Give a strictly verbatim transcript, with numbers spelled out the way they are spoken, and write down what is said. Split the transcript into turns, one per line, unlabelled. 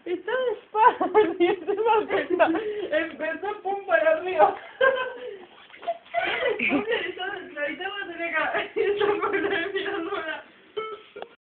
Está despacio, se va a empezar. Empezó pum para arriba. Porque está, ahorita va a tener que... Esa fue la